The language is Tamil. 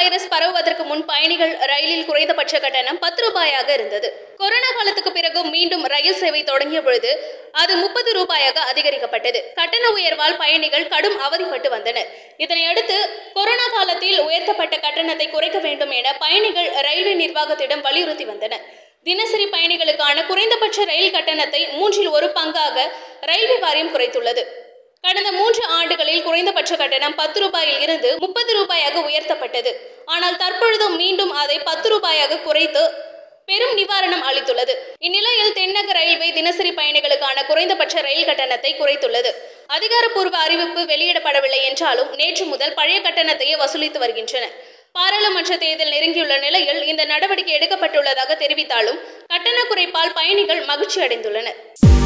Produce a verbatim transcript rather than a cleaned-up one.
வைரஸ் பரவுவதற்கு முன் பயணிகள் ரயிலில் குறைந்தபட்ச கட்டணம் பத்து ரூபாயாக இருந்தது. கொரோனா காலத்துக்கு பிறகு மீண்டும் ரயில் சேவை தொடங்கிய பொழுது அது முப்பது ரூபாயாக அதிகரிக்கப்பட்டது. கட்டண உயர்வால் பயணிகள் கடும் அவதிப்பட்டு வந்தனர். இதனையடுத்து கொரோனா காலத்தில் உயர்த்தப்பட்ட கட்டணத்தை குறைக்க வேண்டும் என பயணிகள் ரயில்வே நிர்வாகத்திடம் வலியுறுத்தி வந்தனர். தினசரி பயணிகளுக்கான குறைந்தபட்ச ரயில் கட்டணத்தை மூன்றில் ஒரு பங்காக ரயில்வே வாரியம் குறைத்துள்ளது. கடந்த மூன்று ஆண்டுகளில் குறைந்தபட்ச கட்டணம் பத்து ரூபாயில் இருந்து முப்பது ரூபாயாக உயர்த்தப்பட்டது. ஆனால் தற்பொழுது மீண்டும் அதை பத்து ரூபாயாக குறைத்து பெரும் நிவாரணம் அளித்துள்ளது. இந்நிலையில் தென்னக ரயில்வே தினசரி பயணிகளுக்கான குறைந்தபட்ச ரயில் கட்டணத்தை குறைத்துள்ளது. அதிகாரப்பூர்வ அறிவிப்பு வெளியிடப்படவில்லை என்றாலும் நேற்று முதல் பழைய கட்டணத்தையே வசூலித்து வருகின்றனர். பாராளுமன்ற தேர்தல் நெருங்கியுள்ள நிலையில் இந்த நடவடிக்கை எடுக்கப்பட்டுள்ளதாக தெரிவித்தாலும் கட்டண குறைப்பால் பயணிகள் மகிழ்ச்சி அடைந்துள்ளனர்.